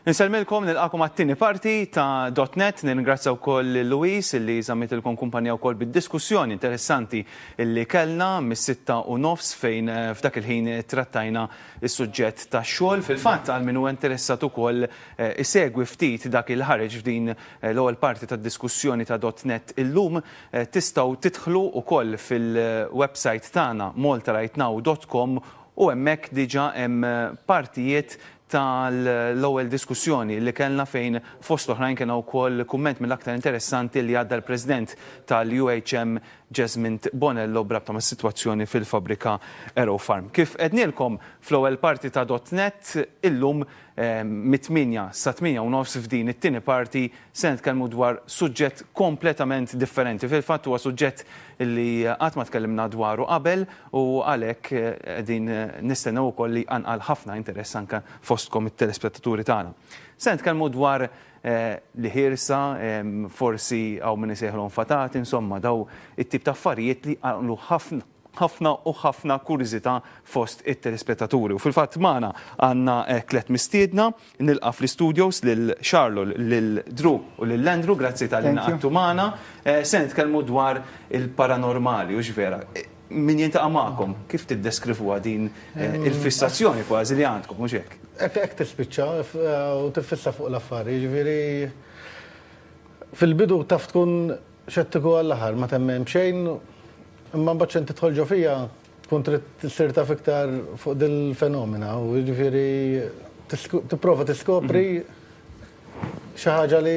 Nselmilkom nilqakom għat-tieni parti ta' .net, nirringrazzja wkoll Luis illi żammitilkom kumpanija wkoll bid-diskussjoni interessanti illi kellna mis-6:30 fejn f'dak il-ħin trattajna is-suġġett tax-xogħol. Fil-fatt għal min huwa interessat ukoll isegwi ftit dak il ħareġ f'din l-ewwel parti tad-diskussjoni ta' .net illum tistgħu tidħlu wkoll fil-website tagħna maltarightnow.com u hemmhekk diġà hemm partijiet tal-ewwel diskussjoni li kellna fejn fost oħrajn kien wkoll kumment mill-aktar interessanti li għadda l-President tal-UHM Jasmine Bonello brabta mas-sitwazzjoni fil-fabrika Aerofarm. Kif qednielkom fl-ewwel parti ta' .net illum mit-8 sa 8:30 f'din it-tieni parti se nitkellmu dwar suġġett kompletament differenti. Fil-fatt huwa suġġett li qatt ma tkellimna dwaru qabel u għalhekk qegħdin nistennew ukoll li anqal ħafna interess anke fostkom it-telespettaturi tagħna. Se nitkellmu dwar li ħirsa, forsi għaw min isejħlhom fatati, insomma daw it-tip ta' affarijiet li għamlu ħafna kuriżità fost it-telespettaturi. U fil-fatt magħna għandna tliet mistiedna nilqa' fl-studios lil Charlo, lil Drew u lil Andrew, grazzi tal-li naqgħu magħna. Se nitkellmu dwar il-paranormali u ġvera. Min jintaqa' magħkom, kif tiddeskrivuha din il-fissazzjoni kważi li għandkom, mhux hekk? Hekk tispiċċa u tiffissa fuq l-affarijiet, jiġifieri fil-bidu taf tkun xettiku għall-aħħar ma temmem xejn, imma mbagħad xejn tidħol ġo fija tkun trid tissir taf iktar fuq dil-fenomena u jiġifieri tipprova tiskopri xi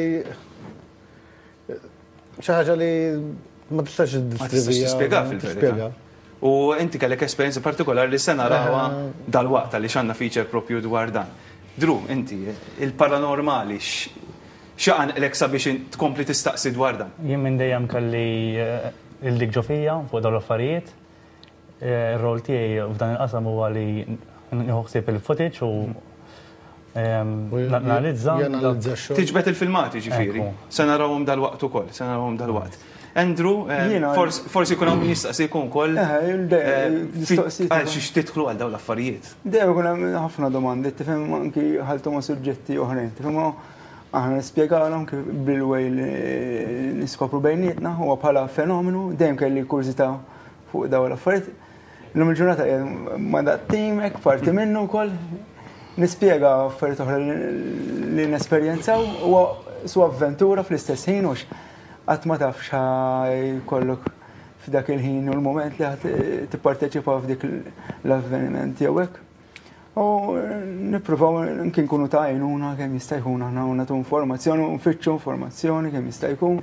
ħaġa li ma tistax tispjegha fil-verità. U inti kellek esperjenza partikolari li se narawha dal-waqt li x'għandna feature propju dwar dan. Drew, inti il-paranormali x'għanqlek sabiex tkompli tistaqsi dwar dan? Jien minn dejjem kelli il-dik ġo fija fuq dawn l-affarijiet. Ir-rol tiegħi f'dan il-qasam huwa li nħossib il-footage u nanalizza. Tiġbed il-filmati ġifieri. Se narawhom dal-waqt. Andrew, forsi kun hawn jistaqsi jkun ukoll għal xi tidħlu għal dawn l-affarijiet. Dejjem ikun hemm ħafna domandi, tifhem anki ħaltu ma' suġġetti oħrajn. Tifhem aħna nispjegalhom kif bil-way li niskopru bejnietna huwa bħala fenomenu, dejjem kelli kurżità fuq dawn l-affarijiet. Illum il-ġurnata ma' daqtim hekk parti minnu wkoll nispjega affarijiet oħra li nesperjenzaw huwa su avventura fl-istess ħin u qatt ma taf jkollok f'dak il-ħin u l-moment li ħadd tipparteċipa f'dik l-avveniment jew hekk. U nippruvaw kien kunu ta' għajnuna kemm jista' jkun aħna nagħtu informazzjoni u nfittxu informazzjoni kemm jista' jkun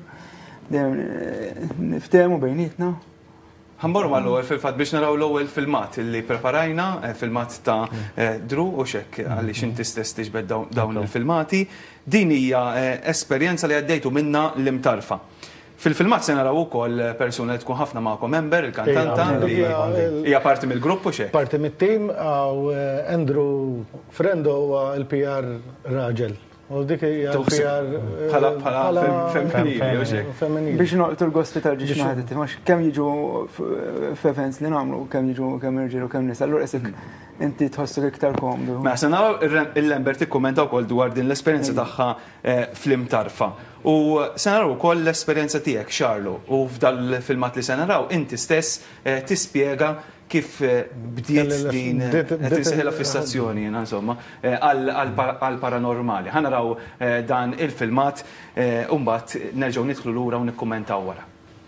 dejjem niftehmu bejnietna. Ħanmorru mal-ewwel fil-fatt biex naraw l-ewwel filmat li preparajna, filmat ta' Drew u xekk għaliex inti stess tiġbed dawn il-filmati. Din hija esperjenza li għaddejtu minnha l-imtarfa. Fil-filmat se naraw ukoll persuna li tkun ħafna magħkom member, il-kantanta li hija parti mill-grupp u xekk. Parti mit-tim għaw Andrew Frendo huwa l-PR raġel. U dik hija l-PR bħala femminili. Biex noqtu l-hospitality x'naħdet, kemm jiġu f'events li nagħmlu, kemm jiġu kemm irġiel u kemm nisa. Allura isek inti tħossok iktar komdu. Ma se naraw il-Lambert ikkummenta wkoll dwar din l-esperjenza tagħha fl-imtarfa. U se naraw ukoll l-esperjenza tiegħek, Charlo, u f'dal-filmat li se naraw inti stess tispjega kif bdiet din qed inseħħilha fissazzjoni insomma għal paranormali. Ħanaraw dan il-filmat u mbagħad nerġgħu nidħlu lura u nikkummentaw wara.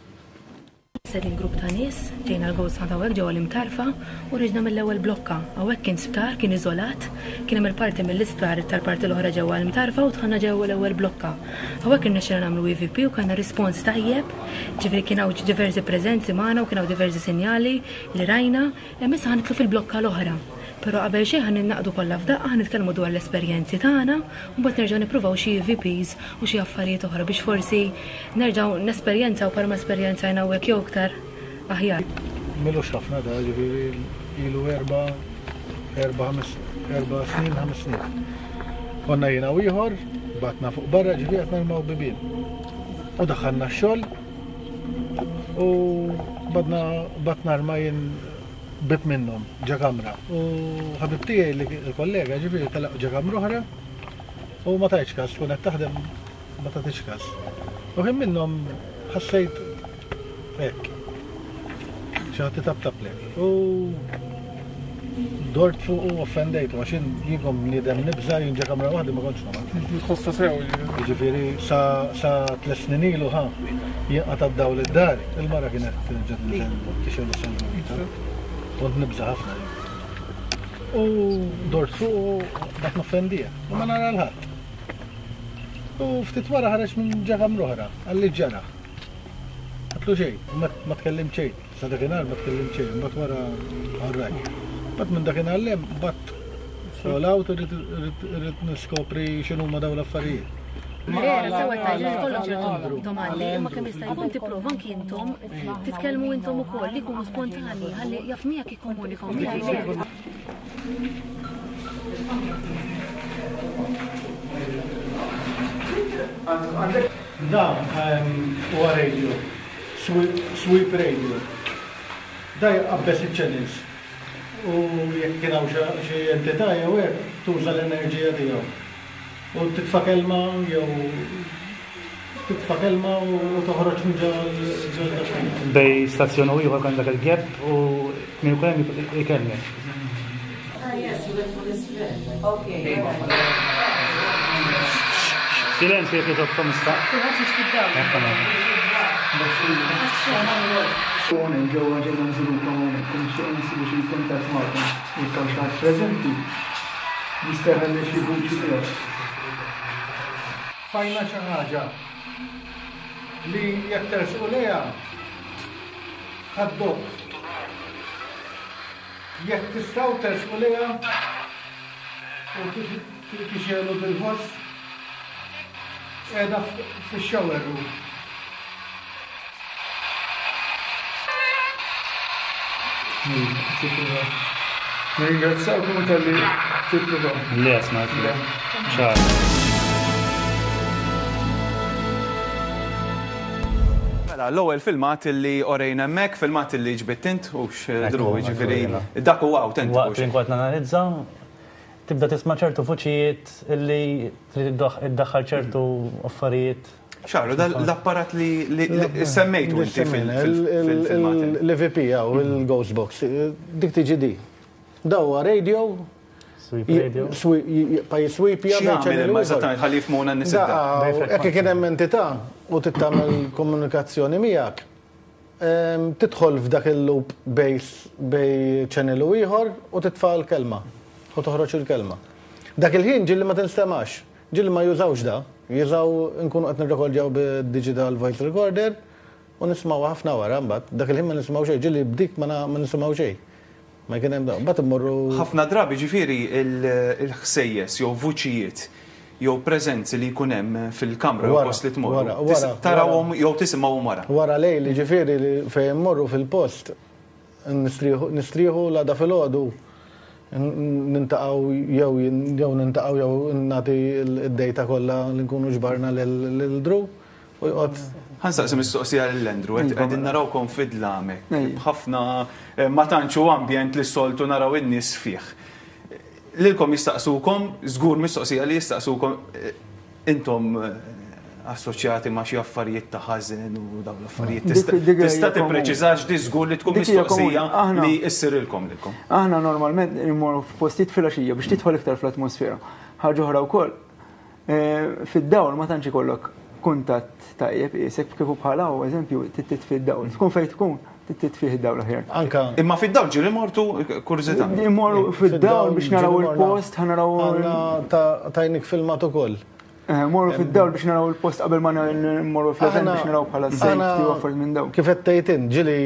Sedin grupp ta' nies ġejna l-gowz ma' dawek ġew l-imtarfa u reġna mill-ewwel blokka. Hawnhekk kien sptar, kien iżolat, kien hemm il-parti mill-isptar tal-parti l-oħra ġewwa l-imtarfa u dħalna ġewwa l-ewwel blokka. Hawnhekk irnexxilna nagħmlu EVP u kellna rispons tajjeb, ġifieri kien hawn diversi preżenzi magħna u kien hawn diversi sinjali li rajna, hemm issa ħanitlu fil-blokka l-oħra. Però qabel xejn ħan innaqdu kollha f'daqqa ħanitkellmu dwar l-esperjenzi tagħna u mbagħad nerġgħu nippruvaw xi EVPs u xi affarijiet oħra biex forsi nerġgħu nesperjenzaw bħalma esperjenzajna hawnhekk jew iktar aħjar. Milux ħafna da ġifieri ilu 4 snin, 5 snin. Konna jiena u ieħor, batna fuq barra ġifieri qed narmaw bibien. U daħħalna x-xogħol u batna armajn bib minnhom ġa kamra. U ħabib tiegħi li l-kollega ġifieri telaq ġa kamra oħra U ma tajċ kas, tkun qed taħdem ma tagħtix kas. U kien minnhom ħassejt hekk. Xi ħadd itabtab lek. U dort fuq u offendejtu għax jinkom nidem nibża jinġa kamra waħda ma kontx nagħmel. Tħossa sew. Jiġifieri sa 3 snin ilu jinqata' d-dawl id-dar, il-mara kienet ġed tixel is-sandwita. Kont nibża ħafna. U dort fuq u dak noffendija. U ma nara l-ħadd. U ftit wara ħareġ minn ġakam roħra, għalli ġara. Għatlu xejn, ma tkellim xejn. Sa dakinhar ma tkellim xejn, mbagħad wara għarraj. Bat minn dakinhar lem, bat fall-out irrid niskopri x'inhuma dawn l-affarijiet. Vera, sewa taġġel kollok ġertu domandi, ma kemm jista' jkun tipprova anki intom titkellmu intom ukoll li jkunu spontani, ħalli jaf miegħek ikkomunikaw miegħek. Dan huwa radio, sweep radio. Da jqabbes iċ-channels. U jekk kien hawn xi entità jew hekk tuża l-enerġija tiegħu. U titfa' kelma jew titfa' kelma u toħroġ minn ġol. Bej stazzjon u ieħor kan dak il-gap u min ukoll hemm ikellem. Silenzju jekk jogħġobkom issa. Unen ġewwa ġejna nżurkom hawnhekk xejn nsibu xi kuntatt magħkom jekk hawn xi ħadd preżenti jisterħel xi vuċi tiegħek. Fajna xi ħaġa li jekk tersqu lejha ħaddok. Jekk tistgħu tersqu lejha u tixelu bil-ħoss qiegħda fix-shower room. Ringrazzawkom tal-li tippruvaw. Le asmat. ċar. Mela, l-ewwel filmat li orejna hemmhekk, filmat li ġbed int u x'dru jiġifieri dak huwa awtentiku. Waqt li nkun nanalizza, tibda tisma' ċertu vuċijiet illi trid iddaħħal ċertu affarijiet. ċaru, l-apparat li semmejtu inti fil-filmat. L-EVP u il-Ghostbox, dik tiġi di. Dawa radio, Sweep radio. Pa jisweep X'jagħmel il-mażatan ħalli jifhmuna n-nisidda. Ekk kien hemm entità u tittamel komunikazzjoni miegħek. Tidħol f'dak il-loop bej channel u ieħor u titfa' l-kelma u toħroġ il-kelma. Dak il-ħin ġilli ma tinstemax, ġilli ma jużawx da. Jizaw nkunu qed nirrekordjaw bid-digital voice recorder u nismaw ħafna wara mbagħad. Dak il-ħin ma nisimgħu xejn, ġieli bdik ma nisimgħu xejn. Ma kien hemm mbagħad immorru. Ħafna drabi ġifieri il-ħsejjes jew vuċijiet jew preżenzi li jkun hemm fil-kamra jew post li tmorru. Tarawhom jew tisimgħuhom wara. Wara lejli ġifieri li fejn immorru fil-post nistrieħu l-għada filgħodu nintaqaw jew nintaqaw jew nagħti d-dejta kollha li nkunu ġbarna lil-Dru u jqgħod. Ħansaqsi mistoqsija lill-Endru, qegħdin narawkom fidla hemmhekk. Ħafna ma tantx hu ambjent li soltu naraw in-nies fih. Lilkom jistaqsukom, żgur mistoqsija li jistaqsukom intom assoċjati ma' xi affarijiet ta' ħażen u dawn l-affarijiet. Tista' tippreċiżax di żgur li tkun mistoqsija li issirilkom lilkom. Aħna normalment immorru f'postijiet filgħaxija biex tidħol iktar fl-atmosfera. Ħaġa oħra wkoll fid-dawl ma tantx ikollok kuntatt tajjeb isek kif bħala u eżempju tittit fid-dawl. Tkun fejn tkun tittit fih id-dawl aħjar. Imma fid-dawl ġieli mortu kurżità. Immorru fid-dawl biex naraw il-post, ħanaraw tajnik filmat ukoll. Morru fid-dawl biex naraw il-post qabel ma morru fl-event biex naraw bħala safety u affarijiet minn dawn. Kif qed tgħidin, ġieli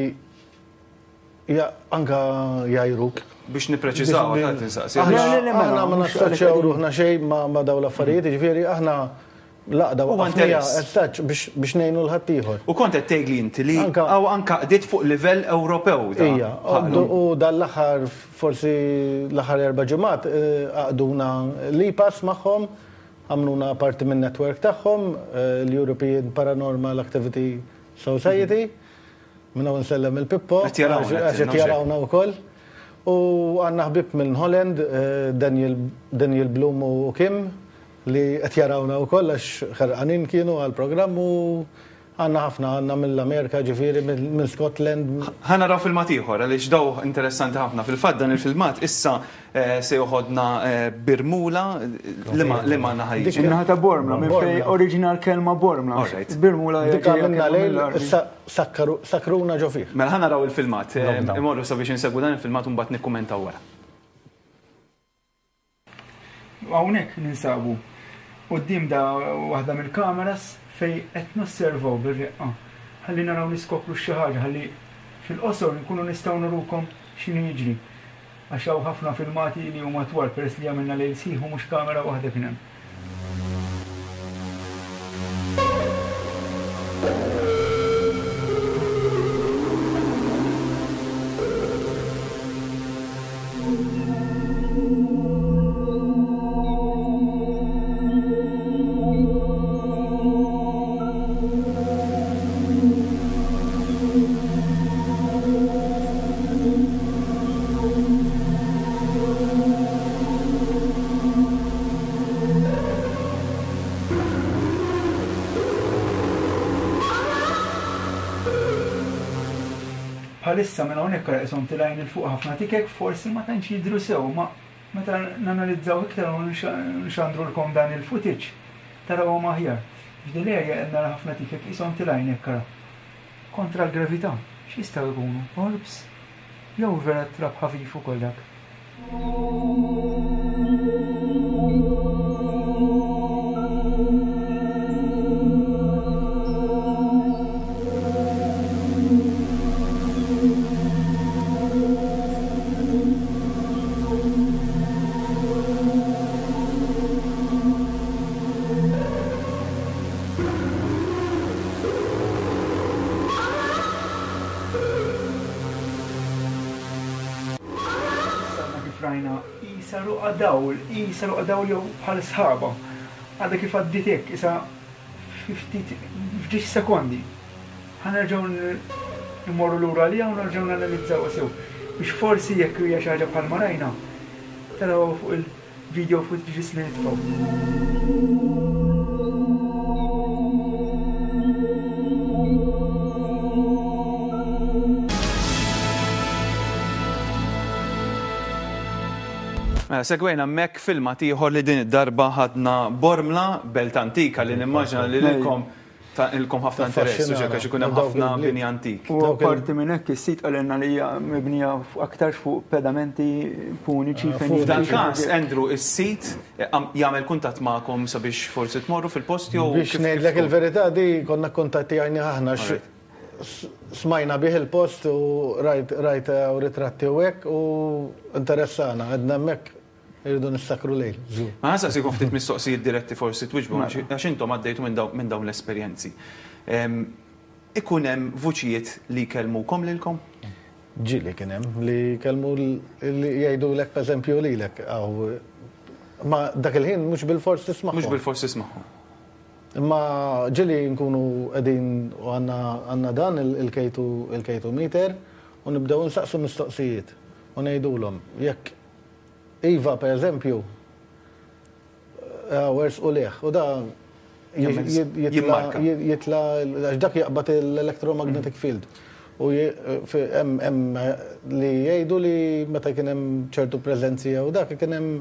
anka jajruk. Biex nippreċiżaw għal tinsaqsi. Aħna ma nassoċjaw ruħna xejn ma dawn l-affarijiet, jiġifieri aħna laqda waqfnija as-saċ biex ngħinu l-ħaddieħor. U kont qed tgħidli inti li hawn anke qdiet fuq livell Ewropew. Ija, u dan l-aħħar forsi l-aħħar 4 ġimgħat għaqduna l-IPAS magħhom, għamluna parti minn network tagħhom, l-European Paranormal Activity Society, minna nsellem il-Pippo, għax jarawna wkoll. U għandna ħbib minn Holland, Daniel Bloom u Kim, li qed jarawna wkoll għax ħerqanin kienu għall-programm u għandna ħafna għandna mill-Amerika ġifieri minn Scotland. Ħana raw filmat ieħor għaliex daw interessanti ħafna. Fil-fatt dan il-filmat issa se joħodna Birmula li ma naħajġ. Innaħa ta' Bormla, minn fejn oriġinal kelma Bormla. Birmula Dikka minna lejl issa sakruna ġo fih. Mela ħana raw il-filmat. Imorru sabiex insegwu dan il-filmat u mbagħad nikkumentaw wara. Hawnhekk ninsabu quddiem da waħda mill-kameras fej qed nosservaw bir-reqqa. Ħalli naraw niskopru xi ħaġa, ħalli fil-qosor nkunu nistgħu nurukom x'inhu jiġri. Għax hawn ħafna filmati li huma twal peress li għamilna lejl sieħ u mhux kamera waħda kien hemm. Bħalissa minn hawnhekk raqshom tilajn il fuq ħafna tikek forsi ma tantx jidhru sew, ma meta nanalizzaw iktar u nxandrulkom dan il-footage tarawhom aħjar. F'din l-erja qed nara ħafna tikek ishom tilajn hekk kontra l-gravità. X'jistgħu jkunu? Orbs? Jew vera trab ħafif ukoll dak. Isa ruqadaw jew bħal sħaba. Għadha kif għadditek, isa 50 sekondi. Ħanerġgħu immorru lura għalija u nerġgħu nanalizzaw sew. Biex forsi jekk hija xi ħaġa bħal ma rajna, taraw fuq il-video footage li nitfgħu. Segwejna mek filmat ieħor li din id-darba ħadna Bormla, belt antika li nimmaġina li lilkom ħafna interess, u ġekka ikun hemm ħafna bini antik. U parti minn hekk is-sit qalilna li hija mibnija aktarx fuq pedamenti puniċi fejn. F'dan każ Andrew is-sit jagħmel kuntatt magħkom sabiex forsi tmorru fil-post jew biex ngħidlek il-verità di konna kontattjajni aħna smajna bih il-post u rajt u ritratti u hekk u interessana għedna hemmhekk irridu nissakru lejl. Ma ħasaq si ftit mistoqsijiet diretti forsi twiġbu għax intom għaddejtu minn dawn l-esperjenzi. Ikun hemm vuċijiet li jkellmukom lilkom? Ġieli kien hemm li jkellmu li jgħidulek pereżempju lilek ma dak il-ħin mhux bil-fors tismagħhom. Mhux bil-fors tismagħhom. Imma ġieli nkunu qegħdin u għandna dan il-kejtu meter u nibdew nsaqsu mistoqsijiet u ngħidulhom jekk Iva, per eżempju, wers u leħ, u da jitla, għax dak jaqbat l-electromagnetic field. U hemm li jgħidu li meta kien hemm ċertu preżenzi u dak kien hemm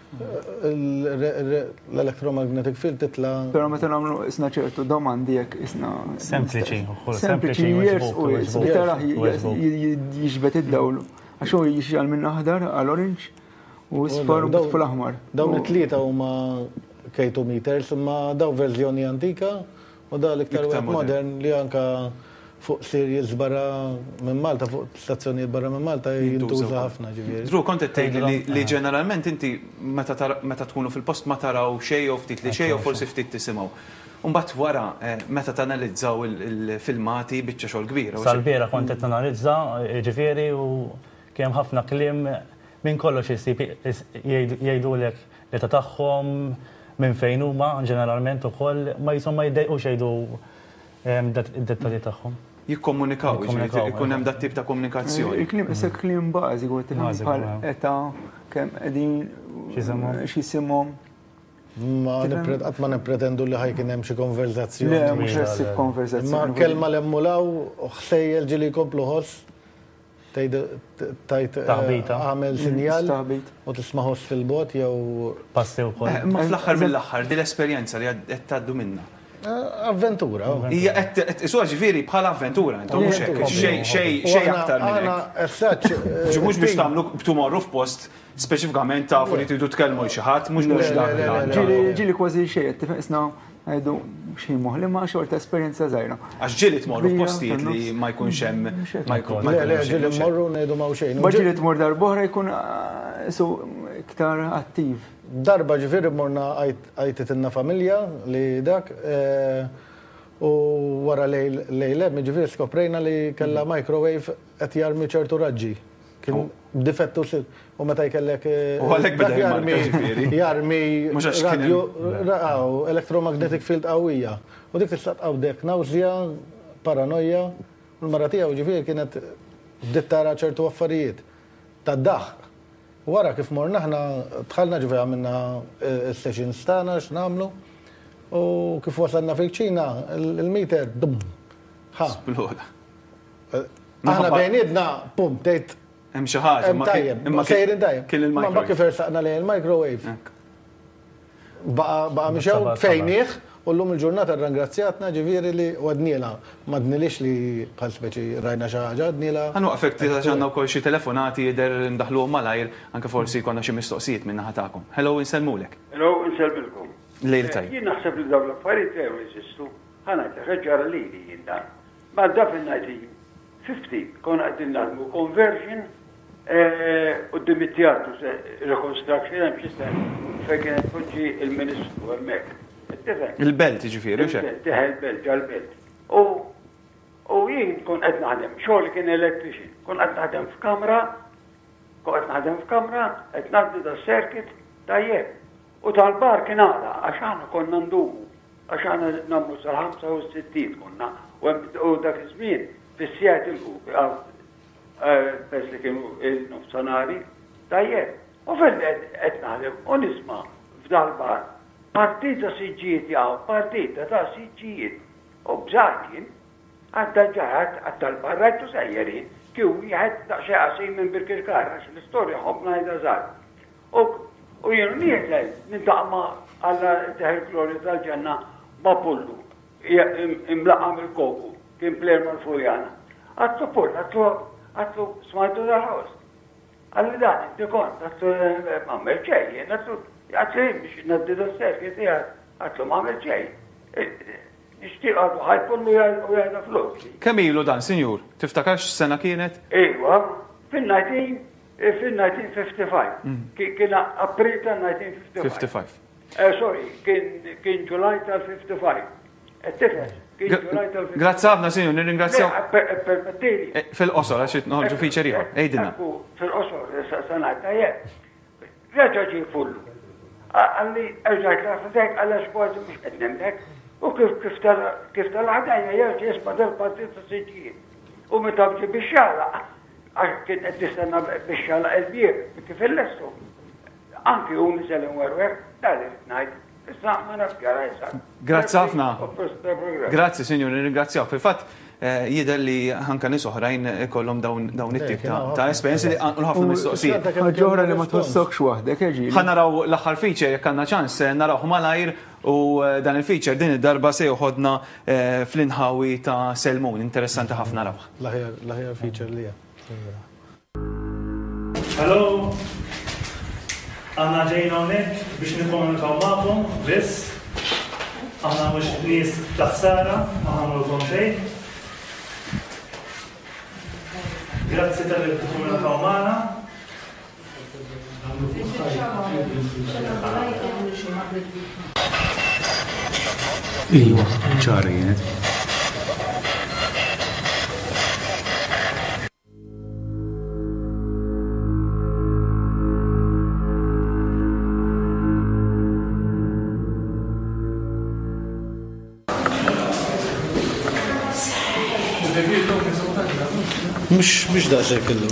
l-electromagnetic field titla. Però meta nagħmlu isna ċertu domandi jekk isna sempliċi, sempliċi jersqu tara jiġbed id-dawl. Għax hu jixjal minn aħdar għal orange. U s-sfar u bitful aħmar. Dawn it-tlieta huma kejtu meters, imma daw verżjoni antika u da l-iktar modern li anka fuq series barra minn Malta, fuq stazzjonijiet barra minn Malta jintuża ħafna ġifieri. Drew, kont qed tgħidli li ġeneralment inti meta tkunu fil-post ma taraw xejn jew ftit li xejn jew forsi ftit tisimgħu. Mbagħad wara meta tanalizzaw il-filmati biċċa xogħol kbira. Sal-biera kont qed tanalizza ġifieri u kemm ħafna kliem minn kollox jgħidulek l-età tagħhom minn fejn huma ġeneralment ukoll ma jisom ma jiddejqux jgħidu d-dettalji tagħhom. Jikkomunikaw, ikun hemm dat tip ta' komunikazzjoni. Il-kliem issa kliem bażiku tifhem bħal età kemm qegħdin x'isimhom Qatt ma nippretendu li ħajkien hemm xi konverzazzjoni. Le, mhux ressib konverzazzjoni. Ma kelma l-emmulaw u ħsejjel ġili jkomplu ħoss tajt għamel sinjal u tisma' ħoss fil-bot jew passi wkoll. Ma fl-aħħar mill-aħħar din l-esperjenza li qed tgħaddu minnha. Avventura. Hija qed isuha ġifieri bħala avventura, intom mhux hekk, xejn aktar minn hekk. Mhux biex tagħmlu tumorru f'post speċifikament tafu li tridu tkellmu xi ħadd, mhux dak. Ġieli kważi xejn, tifqisna għajdu xi moħli ma xorta esperjenza żgħira. Għax ġieli tmorru f'postijiet li ma jkunx hemm Le, ġieli mmorru ngħidu ma' xejn. Ma ġieli tmur darb'oħra jkun iktar attiv. Darba ġifieri morna għajtitilna familja li dak u wara lejlem ġifieri skoprejna li kellha microwave qed jarmi ċertu raġġi. Kien difettu u meta jkellek jarmi radio electromagnetic field qawwija. U dik tista' tqawdek nawżja, paranoja, u l-mara tiegħu ġifieri kienet bdiet tara ċertu affarijiet tad-daħħ. Wara kif morna aħna dħalna ġifieri għamilna s-sessions tagħna x'nagħmlu u kif wasalna fil-ċina il-meter dum ħa. Aħna bejnietna pum tgħid hemm xi ħaġa imma sejrin tajjeb. Kien il-microwave. Ma kif ersaqna lejn il-microwave. Baqa' mixew fejnieh u llum il-ġurnata rrangrazzjatna ġifieri li għadniela ma dnilix li bħal speċi rajna xi ħaġa għadniela. Ħanu affekti ġanna wkoll xi telefonati jidher ndaħluhom malajr anke forsi jkollna xi mistoqsijiet minn naħa tagħkom. Hello insellmulek. Hello insellmilkom. Lejl tajjeb. Jien naħseb li dawn l-affarijiet jew jeżistu. Ħanajtek ġara lili jien dan. Ma daf il-1950 kon qegħdin nagħmlu conversion qudiem it-teatru reconstruction hemm xi sen fejn kienet tpoġġi il-Ministru hemmhekk. Il-belt ġifieri x'e? Il-belt, ġal-belt. U jien kon qed naħdem, xogħol kien electrician, kon qed naħdem f'kamra, qed ngħaddi das-circuit tajjeb. U tal-bar kien għala għax aħna konna ndumu, għax aħna nagħmlu sal-65 konna u dak iż-żmien fis-sijat pers li kienu il-nofsanari, tajjeb. U qed naħdem u nisma' f'dal-bar partita siġġijiet jaw, partita ta' siġġijiet. U bżakin, għadda ġaħat għadda l-barrajtu sajjerin, kiu jħed ta' xeqasi minn Birkirkar, għax l-istoria ħobna jda zar. U jenu nieħlej, nintaqma għalla teħel glorja tal-ġanna ma' pullu, imlaqam il-koku, kien pler mal-Furjana. Għattu pull, għattu smajtu dal-ħost. Għalli dan, inti kont, għattu mammel ċejjen, għattu biex naddi da-serki tijad, għattu mammel ċejjen. Nishtiq għaddu ħajpullu u jgħada flus. Kemm ilu dan, sinjur? Tiftakarx sena kienet? Iwa, fil-1955. Kien April tal-1955. Sorry, kien Ġulaj tal-55. Tifel, kien Ġulaj tal-55. Grazzi ħafna, sinjur, nirringrazzjaw. Permettili. Fil-qosor, għax nħolġu fiċer ieħor, ejdina. Fil-qosor, sanajta jgħed. Reġa ġi fullu. Għalli, erġajt l-għafetek, għalla xbħaġu mux għednemdek. U kif tal-ħadajja jgħet jisma dal-partit ta' siġijiet. U meta bġi biex-xala, għax kien qed tistenna biex-xala il-bier, kif il-lessu. Anki u niselem werwer, dal-irt ngħid, issa ma nafx jara jisa. Grazzi ħafna. Grazzi, sinjur, nirringrazzjaw. Fil-fatt, jidher li ħanka nies oħrajn ikollhom dawn it-tip ta' esperjenzi li għanqlu ħafna mistoqsijiet. Ħaġa li ma tħossokx waħdek, eġi. Ħa naraw l-aħħar feature jekk għandna ċans narawh malajr u dan il-feature din id-darba se joħodna fl-inħawi ta' Selmun. Interessanti ħafna rawh. L-aħjar feature li hija. Hello. Għanna ġejna hawnhekk biex nikkomunikaw magħkom biss. Aħna mhux nies ta' ħsara, ma ħamlulkom xejn. Grazzi tal-li tikkomunikaw magħna. Iwa, ċari jienet. Mux da xej kellu.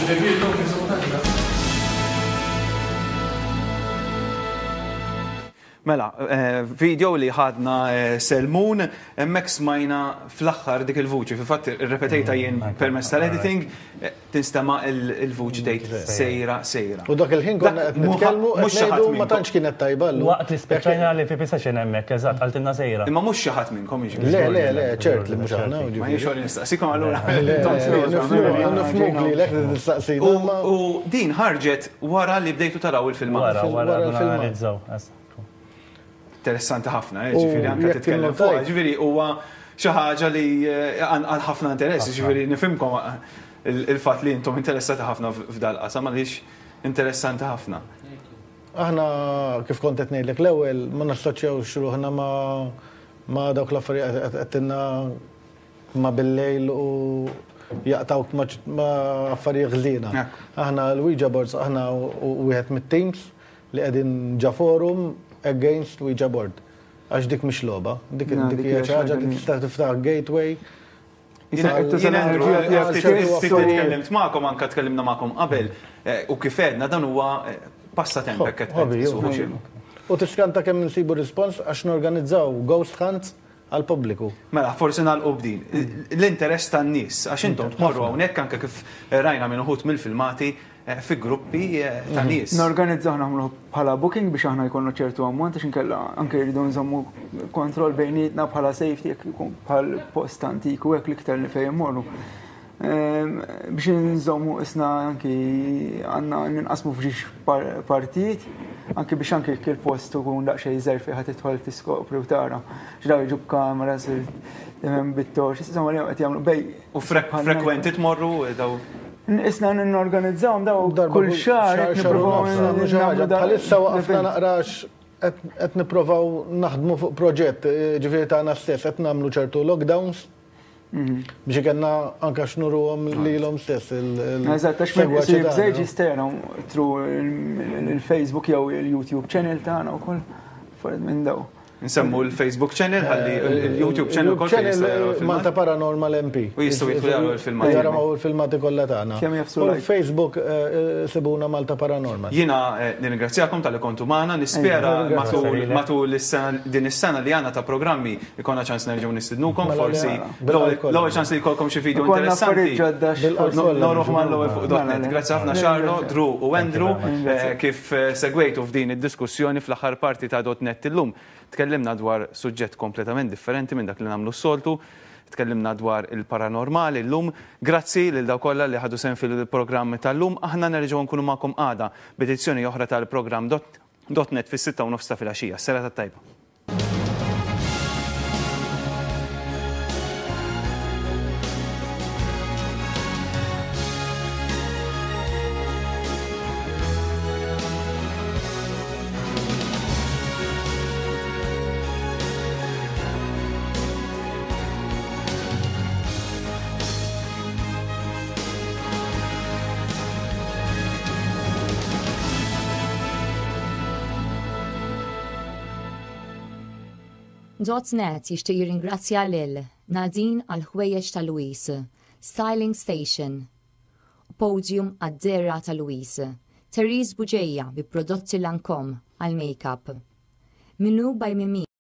Mela, video li ħadna Selmun, emmek smajna fl-axħar dik il-vuċi, fil-fatt il-repetejta jien permess tal-editing, tinstema il-vuċi tgħid sejra. U dak il-ħin konna qed nitkellmu ngħidu ma tantx kienet tajba. Waqt li speċajna li fi pisaxen hemmhekk, eżatt, għaltinna sejra. Imma mhux xi ħadd minnkom jiġi. Le, ċert li mhux aħna. Ma jiex xogħol nistaqsikom allura. Nifhmuk li lek nistaqsina. U din ħarġet wara li bdejtu taraw il-filmat. Wara analizzaw. Interessanti ħafna, ġifiri anka titkellem fuq, ġifiri huwa xi ħaġa li għal ħafna interess, ġifiri nifhimkom il-fatt li intom interessati ħafna f'dal-qasam għaliex interessanti ħafna. Aħna kif kont qed ngħidlek l-ewwel ma nassoċjawx ruħna ma dawk l-affarijiet qedtilna ma bil-lejl u jaqtawk ma affarijiet ħżiena. Aħna l-Ouija boards aħna wieħed mit-teams li qegħdin ġa forum against Ouija board. Għax dik mhix logħba, dik hija xi ħaġa li tista' tiftaħ gateway. Tkellimt magħkom anke tkellimna magħkom qabel u kif għedna dan huwa passatemp hekk qed. U tiskanta kemm insibu rispons għax norganizzaw ghost hunts għall-pubbliku. Mela, forsi nagħlqu b'din. L-interess tan-nies għax intom tmorru hawnhekk anke kif rajna minn uħud mill-filmati fi gruppi ta' nies. Norganizzaw nagħmlu bħala booking biex aħna jkollna ċertu ammont għax inkella anke jridu nżommu kontroll bejnietna bħala safety bħal post antiku hekk l-iktar li fejn immorru. Biex nżommu isna anke għandna ninqasmu f'ġiex partijiet anke biex anke il-post ikun daqsxejn żgħir fejn ħadd tidħol tiskopri u tara x'daw jiġu b'kameras bit-torch, insomma li qed jagħmlu bej. U frekwenti tmorru daw Isna n-organizzawm daw kull xar bħalissa waqfna naqrax qed nipprovaw naħdmu fuq proġett ġifieri tagħna stess qed nagħmlu ċertu lockdowns biex ikenna anke xnuruhom lilhom stess Eżatt, għax bżejġ jistergħu tru il-Facebook jew il-YouTube channel tagħna wkoll forret minn daw. Nsemmu l-Facebook channel, ħalli il-YouTube channel kol Malta Paranormal MP. U jistgħu jidħlu jaraw il-filmati. Jaraw il-filmati kollha tagħna. U l-Facebook sibuna Malta Paranormal. Jiena nirringrazzjakom tal-li kontu magħna, nispera matul din is-sena li għandna ta' programmi ikonna ċans nerġgħu nistidnukom, forsi l-ewwel ċans li jkollkom xi video interessanti. Norruħ mal-ewwel fuq .net. Grazzi ħafna Xarlo, Drew u Andrew kif segwejtu f'din id-diskussjoni fl-aħħar parti ta' .net illum. Tkellimna dwar suġġett kompletament differenti minn dak li nagħmlu s-soltu, tkellimna dwar il-paranormali llum. Grazzi lil daw kollha li ħadu sehem fil-programm tal-lum. Aħna nerġgħu nkunu magħkom għada b'edizzjoni oħra tal-programm .net fis-6:30 ta' filgħaxija. Sera tat-tajba. .net jixtieq jirringrazzja lil Nadine għall-ħwejjeġ ta' Luis, Styling Station, Podium għad-derra ta' Luis, Therese Buġejja bi prodotti Lancome għal-makeup. Minu by Mimi